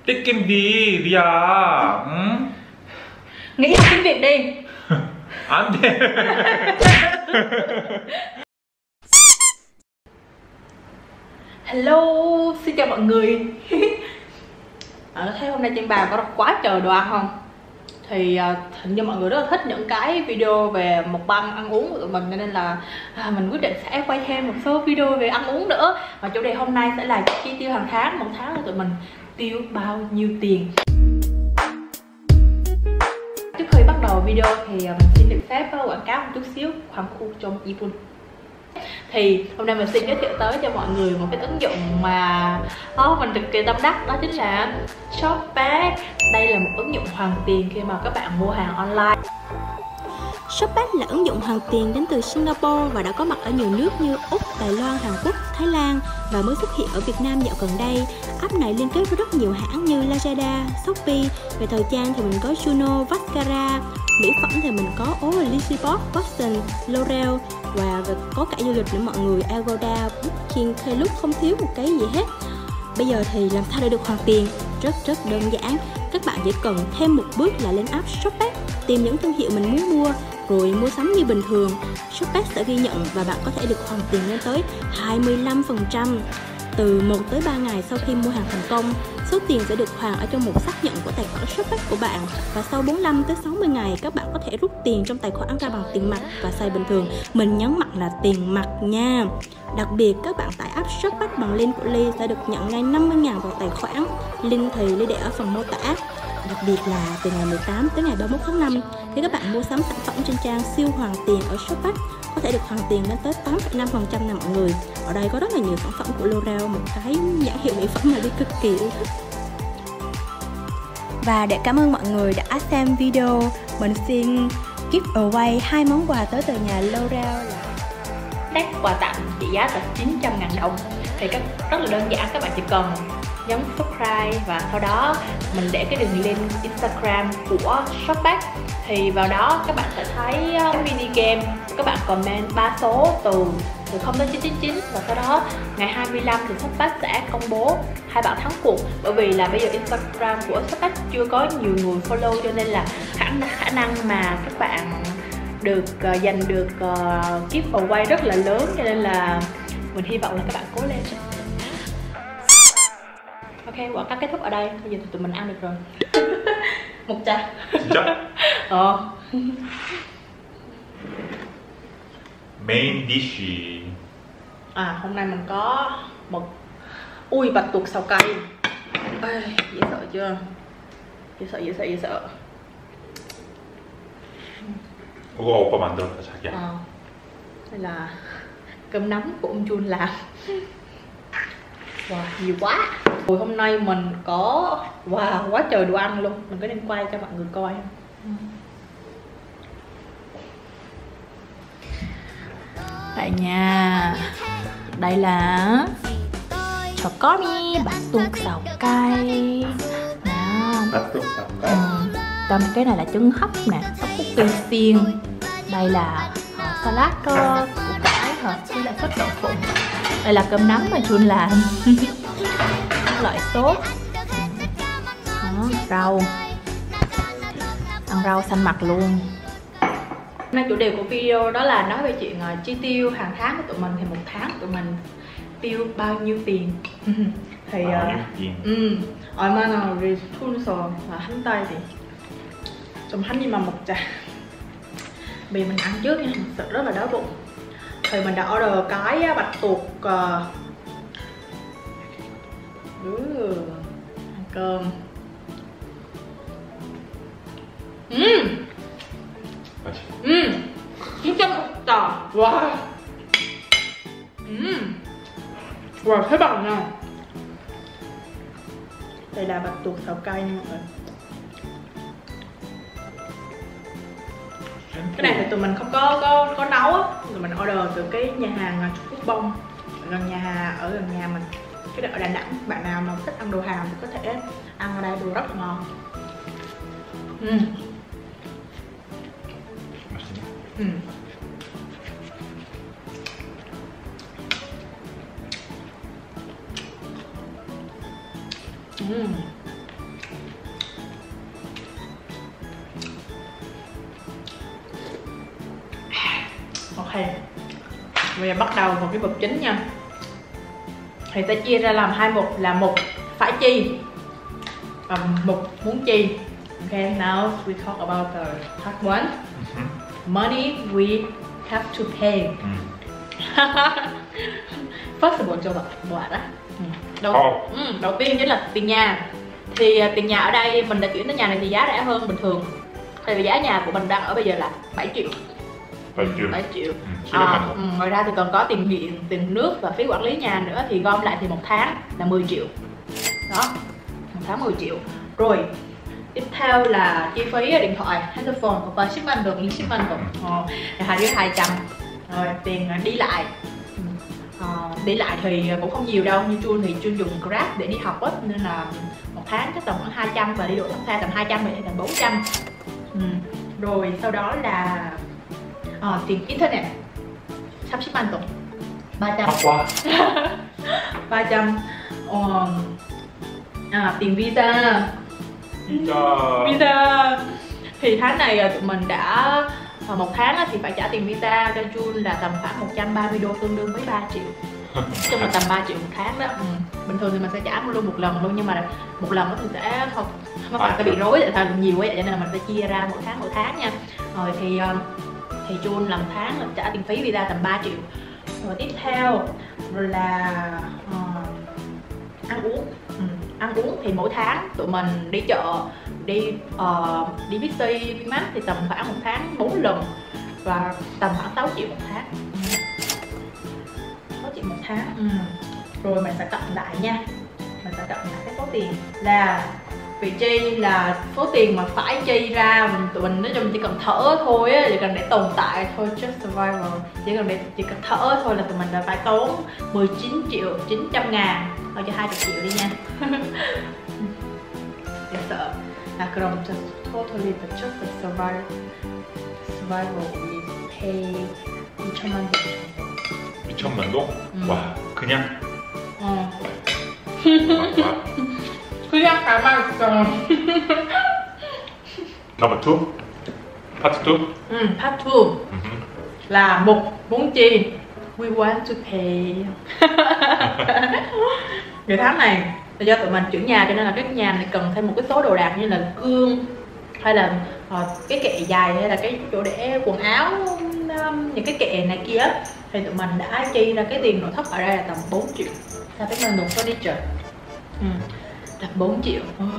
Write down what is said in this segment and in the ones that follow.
tiết kiệm đi Ria. Nghĩ học tiếng Việt đi. An돼. Hello, xin chào mọi người. Thấy hôm nay trên bàn có quá trời đồ ăn không? Thì hình như mọi người rất là thích những cái video về mukbang ăn uống của tụi mình, nên là mình quyết định sẽ quay thêm một số video về ăn uống nữa. Và chủ đề hôm nay sẽ là chi tiêu hàng tháng, một tháng là tụi mình tiêu bao nhiêu tiền. Trước khi bắt đầu video thì mình xin được phép quảng cáo một chút xíu khoảng khu trong iPhone. Thì hôm nay mình xin giới thiệu tới cho mọi người một cái ứng dụng mà mình cực kỳ tâm đắc, đó chính là Shopback. Đây là một ứng dụng hoàn tiền khi mà các bạn mua hàng online. Shopback là ứng dụng hoàn tiền đến từ Singapore và đã có mặt ở nhiều nước như Úc, Đài Loan, Hàn Quốc, Thái Lan và mới xuất hiện ở Việt Nam dạo gần đây. App này liên kết với rất nhiều hãng như Lazada, Shopee. Về thời trang thì mình có Juno, Vascara. Mỹ phẩm thì mình có Olipop, Boston, L'Oreal và có cả du lịch nữa mọi người, Agoda, Booking, Klook, không thiếu một cái gì hết. Bây giờ thì làm sao để được hoàn tiền? Rất đơn giản. Các bạn chỉ cần thêm một bước là lên app Shopback, tìm những thương hiệu mình muốn mua, rồi mua sắm như bình thường. Shopback sẽ ghi nhận và bạn có thể được hoàn tiền lên tới 25%. Từ 1 tới 3 ngày sau khi mua hàng thành công, số tiền sẽ được hoàn ở trong một xác nhận của tài khoản Shopback của bạn. Và sau 45 tới 60 ngày, các bạn có thể rút tiền trong tài khoản ra bằng tiền mặt và xài bình thường. Mình nhấn mạnh là tiền mặt nha. Đặc biệt, các bạn tải app Shopback bằng link của Ly sẽ được nhận ngay 50.000 vào tài khoản. Link thì Ly để ở phần mô tả. Đặc biệt là từ ngày 18 tới ngày 31 tháng 5, khi các bạn mua sắm sản phẩm trên trang siêu hoàn tiền ở Shopback, có thể được hoàn tiền lên tới 8,5% nè mọi người. Ở đây có rất là nhiều sản phẩm của L'Oreal, một cái nhãn hiệu mỹ phẩm mà Ly cực kỳ yêu thích. Và để cảm ơn mọi người đã xem video, mình xin give away 2 món quà tới từ nhà L'Oreal là Set quà tặng trị giá là 900.000 đồng. Thì rất là đơn giản, các bạn chỉ cần nhấn subscribe và sau đó mình để cái đường link Instagram của Shopback. Thì vào đó các bạn sẽ thấy mini game, các bạn comment 3 số từ 0 đến 999 và sau đó ngày 25 thì Shopback sẽ công bố 2 bạn thắng cuộc. Bởi vì là bây giờ Instagram của Shopback chưa có nhiều người follow, cho nên là khả năng mà các bạn được giành được giveaway rất là lớn, cho nên là mình hy vọng là các bạn cố lên. Ok, quảng cáo kết thúc ở đây. Bây giờ tụi mình ăn được rồi. Một trà. Main dish. Hôm nay mình có một bạch tuộc xào cay. Dễ sợ chưa? Dễ sợ. 그거 오빠 만들었다 자기야. Đây là cơm nắm của ông Jun làm. Wow, nhiều quá. Rồi hôm nay mình có quá trời đồ ăn luôn. Mình có nên quay cho mọi người coi không? Đây nha. Đây là chocomi bạch tuộc xào cay. bạch tuộc xào cay. Trong cái này là trứng hấp nè, tóc cúc cây xiên. Đây là salad củ cải với lại sốt đậu phộng. Đây là cơm nắm mà Jun làm. Các loại sốt. Rau. Ăn rau xanh mặt luôn. Hôm nay chủ đề của video đó là nói về chuyện chi tiêu hàng tháng của tụi mình. Thì một tháng tụi mình tiêu bao nhiêu tiền. Thì 얼마나 우리 돈에서 한 달에 tụi hắn đi mà một trà. Vì mình ăn trước nha, thật sự rất là đói bụng. Thì mình đã order cái bạch tuộc ăn cơm. 900.000. Wow. Wow, thấy bằng nha. Đây là bạch tuộc xào cay nha mọi người. Cái này thì tụi mình không có nấu á, tụi mình order từ cái nhà hàng Trung Quốc Bông ở gần nhà mình. Cái này ở Đà Nẵng, bạn nào mà thích ăn đồ Hàn thì có thể ăn ở đây, đồ rất là ngon. Ok, bây giờ bắt đầu vào cái bột chính nha. Thì sẽ chia ra làm hai mục, là một phải chi và một muốn chi. Ok, now we talk about the part one. Money we have to pay. First of all, cho bạn đó. Đầu tiên chính là tiền nhà. Thì tiền nhà ở đây mình đã chuyển tới nhà này thì giá rẻ hơn bình thường. Tại vì giá nhà của mình đang ở bây giờ là 7 triệu. 7 triệu. Ngoài ra thì còn có tiền điện, tiền nước và phí quản lý nhà nữa, thì gom lại thì một tháng là 10 triệu. Đó, một tháng 10 triệu. Rồi, tiếp theo là chi phí điện thoại, handphone và ship ăn được, ship ăn được. Hai đứa 200. Rồi, tiền đi lại. Đi lại thì cũng không nhiều đâu, như Jun thì Jun dùng Grab để đi học á, nên là một tháng chắc tầm khoảng 200 và đi độ thong thả tầm 200 vậy, tầm 400. Rồi sau đó là tiền internet, sắp ship ăn tục 300. 300. Tiền visa. Thì tháng này tụi mình đã một tháng thì phải trả tiền visa cho Jun là tầm khoảng 130 đô, tương đương với 3 triệu. Chung là tầm 3 triệu một tháng đó. Bình thường thì mình sẽ trả luôn một lần luôn, nhưng mà một lần thì sẽ không, nó phải sẽ bị rối, tại sao nhiều quá vậy, cho nên là mình sẽ chia ra mỗi tháng nha. Rồi thì Jun là một tháng mình trả tiền phí visa tầm 3 triệu. Rồi tiếp theo là ăn uống. Ăn uống thì mỗi tháng tụi mình đi chợ, đi Bixi, Vinmart thì tầm khoảng một tháng 4 lần và tầm khoảng 6 triệu một tháng. 6 triệu một tháng. Rồi mình sẽ cộng lại nha. Mình sẽ cộng lại cái số tiền là vị chi là số tiền mà phải chi ra. Tụi mình nói chung chỉ cần thở thôi á, chỉ cần để tồn tại thôi, just survival, chỉ cần thở thôi là tụi mình là phải tốn 19 triệu 900 ngàn. Thôi cho 20 triệu đi nha. Để sợ là 그럼 just totally the just the survival we pay 2천만 원. 2천만 동? 와, 그냥? 그냥 가만 있어. Number 2? Part 2? Part 2 là một muốn chi, we want to pay. Cái tháng này là do tụi mình chuyển nhà, cho nên là cái nhà này cần thêm một cái số đồ đạc như là gương, hay là cái kệ dài, hay là cái chỗ để quần áo, những cái kệ này kia. Thì tụi mình đã chi ra cái tiền nội thất ở đây là tầm 4 triệu. Sao biết mình dùng furniture tầm 4 triệu.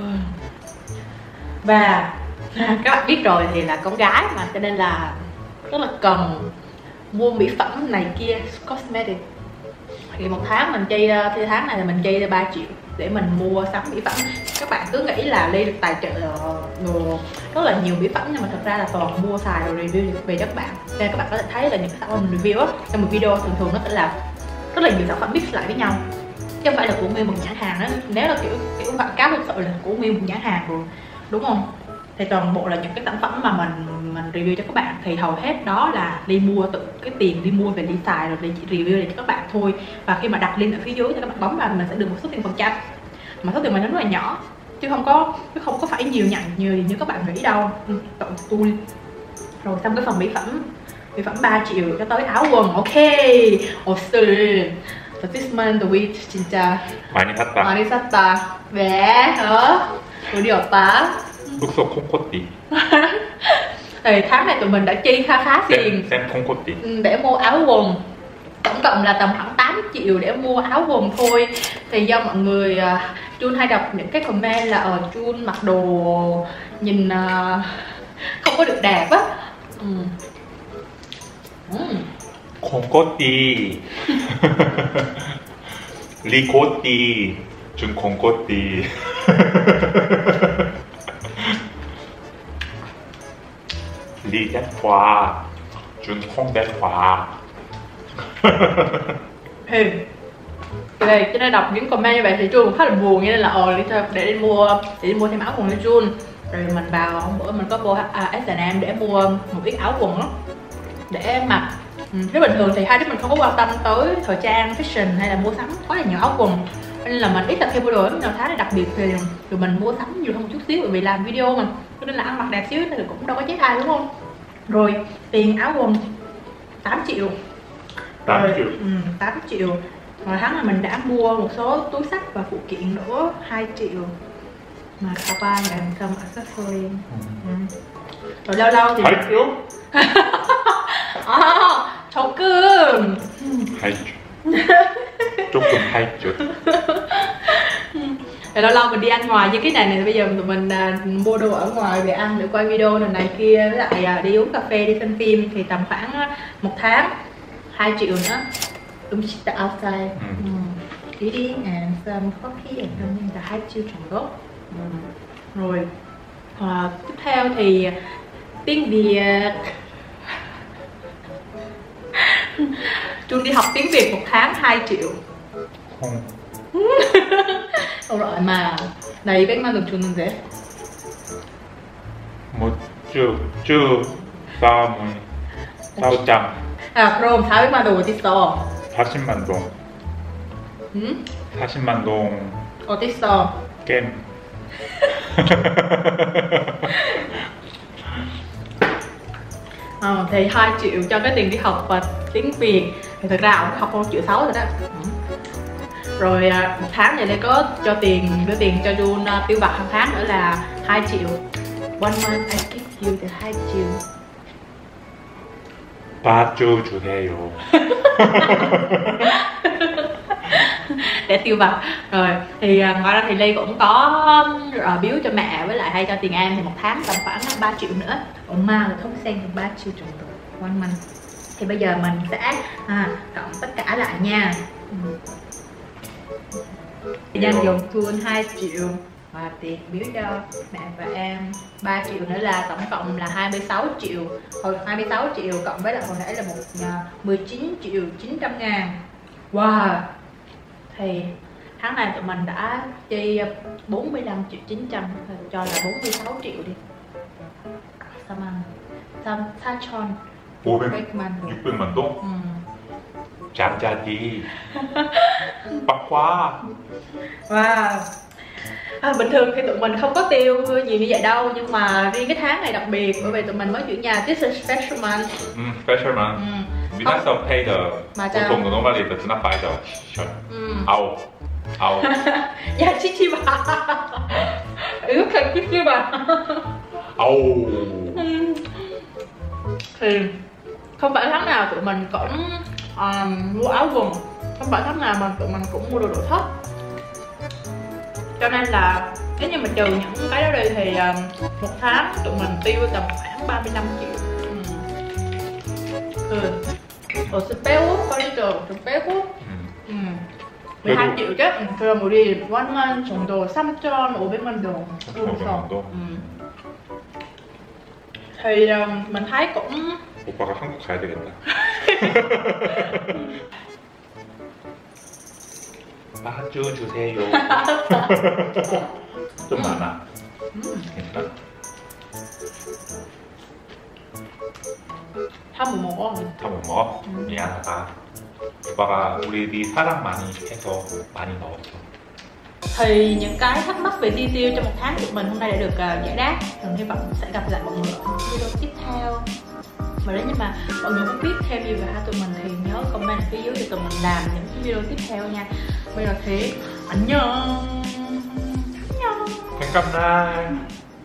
Và các bạn biết rồi thì là con gái mà, cho nên là rất là cần mua mỹ phẩm này kia, cosmetic. Thì một tháng mình chi ra, thì tháng này là mình chi ra 3 triệu để mình mua sắm mỹ phẩm. Các bạn cứ nghĩ là Ly được tài trợ đồ rất là nhiều mỹ phẩm, nhưng mà thật ra là toàn mua xài rồi review về cho các bạn. Nên các bạn có thể thấy là những cái sản phẩm review á, trong một video thường nó sẽ là rất là nhiều sản phẩm mix lại với nhau, chứ không phải là của nguyên một nhãn hàng đó. Nếu là kiểu quảng cáo thực sự là của nguyên một nhãn hàng rồi, đúng không? Thì toàn bộ là những cái sản phẩm mà mình review cho các bạn thì hầu hết đó là Ly mua, tự cái tiền Ly mua về Ly xài rồi Ly chỉ review để cho các bạn thôi. Và khi mà đặt link ở phía dưới thì các bạn bấm vào mình sẽ được một số tiền phần trăm, mà số tiền mình rất là nhỏ, chứ không có phải nhiều nhận như các bạn nghĩ đâu. Cộng tôi rồi xong cái phần mỹ phẩm 3 triệu cho tới áo quần. Ok, so this month we 진짜 많이 샀다. 왜? 우리 오빠 숙소 콩코띠. Thì tháng này tụi mình đã chi khá tiền xem 콩코띠 để mua áo quần. Tổng cộng là tầm khoảng 8 triệu để mua áo quần thôi. Thì do mọi người Jun hay đọc những cái comment là Jun mặc đồ nhìn không có được đẹp á. 콩코띠. 리코띠. 준 콩코띠. 리 đẹp hoa, Jun không đẹp hoa. Thì đây, cho nên đọc những comment như vậy thì Jun cũng khá là buồn, nên là để đi mua thêm áo quần cho Jun. Rồi mình vào hôm bữa mình có vô H&M để mua một ít áo quần đó để mặc. Nếu bình thường thì hai đứa mình không có quan tâm tới thời trang, fashion hay là mua sắm quá là nhiều áo quần, nên là mình ít là theo mua đồ lắm. Nào tháng này đặc biệt thì tụi mình mua sắm nhiều hơn một chút xíu, bởi vì làm video mà, cho nên là ăn mặc đẹp xíu thì cũng đâu có chết ai, đúng không? Rồi tiền áo quần 8 triệu. 8 triệu. 8 triệu. Rồi tháng là mình đã mua một số túi xách và phụ kiện nữa 2 triệu. Mà 가방 and some accessory. Rồi lâu lâu thì 8 triệu? 조금. 2 triệu. 조금 2 triệu. Rồi lâu lâu mình đi ăn ngoài như cái này bây giờ tụi mình mua đồ ở ngoài về ăn để quay video này kia, với lại đi uống cà phê, đi xem phim thì tầm khoảng 1 tháng 2 triệu nữa. 음식 outside. Eating and some coffee and something là 2 triệu 정도. Rồi tiếp theo thì tiếng Việt. Trung đi học tiếng Việt 1 tháng 2 triệu. Không. Không rồi mà này 백만 원 주는데. 1주 4,000. 그럼 400만 원 어딨어? 40만 동. 응? 40만 동. 어딨어? 게임. Thì 2 triệu cho cái tiền đi học và tiếng Việt. Thì thật ra ông học 1,6 triệu rồi đó. Rồi 1 tháng này có cho đưa tiền cho Jun tiêu vặt hàng tháng nữa là 2 triệu. One month I give you the 2 triệu. 3주 주세요. Để tiêu vặt. Rồi thì ngoài ra thì Ly cũng có biếu cho mẹ với lại hay cho tiền em thì 1 tháng tầm khoảng 3 triệu nữa. 엄마 là không xem thì 3 triệu 정도. One month. Thì bây giờ mình sẽ cộng tất cả lại nha. Nhân dùng full 2 triệu và tiền biếu cho mẹ và em 3 triệu nữa là tổng cộng là 26 triệu. Hồi 26 triệu cộng với lại hồi nãy là 19 triệu 900 ngàn. Wow. Thì tháng này tụi mình đã chi 45 triệu 900, cho là 46 triệu đi. 사천 500만 동. 600만 동? 잠자지. 빡quá. Wow. Bình thường thì tụi mình không có tiêu nhiều như vậy đâu, nhưng mà riêng cái tháng này đặc biệt bởi vì tụi mình mới chuyển nhà. This is special month. Special month. Minasa paid 맞아. 보통 normally does not buy the t-shirt. 아우. 야 치지 마. 이렇게 치지 마. 아우. Thì không phải tháng nào tụi mình cũng mua áo quần, không phải tháng nào mà tụi mình cũng mua đồ nội thất. Cho nên là nếu như mình trừ những cái đó đi thì 1 tháng tụi mình tiêu tầm khoảng 35 triệu. 스페오 거리죠. 좀 빼고 12 triệu chứ. 그럼 우리 one month 정도 3,500만 동. 3,500만 동. Thì mình thấy cũng 오빠가 한국 가야 되겠다. 마주 주세요. 좀 많아. 괜찮아? 다 못 먹어. 다 못 먹어? 미안하다. 오빠가 우리 사랑 많이 해서 많이 넣었어. Thì những cái thắc mắc về chi tiêu trong 1 tháng của mình hôm nay đã được giải đáp. Mình hy vọng sẽ gặp lại mọi người ở video tiếp theo. Và nếu như mà mọi người muốn biết thêm gì về hai tụi mình thì nhớ comment ở phía dưới để tụi mình làm những video tiếp theo nha. Bây giờ thì 안녕. 잠깐만.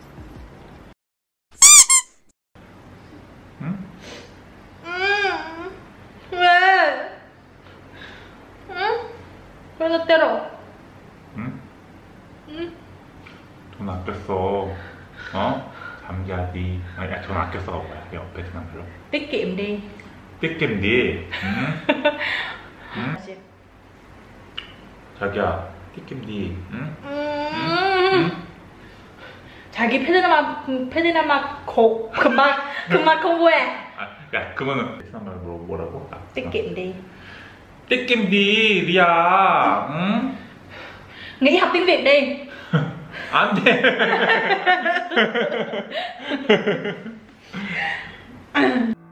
응? 왜? 응? 왜 나 때려? 응? 응? 돈 아꼈어. 어? 잠자지. 아니, 돈 아꼈어가 뭐야? 이게 베트남 말로. Tiết kiệm đi. 띠겜디. 응? 응? 자기야, 띠겜디. 응? 응? 자기 베트남아 고 그만 공부해. 아, 야, 그거는 베트남 말로 뭐라고? Tiết kiệm đi. 띠겜디, 리야. 응? Nghĩ học tiếng Việt đi. 안 돼.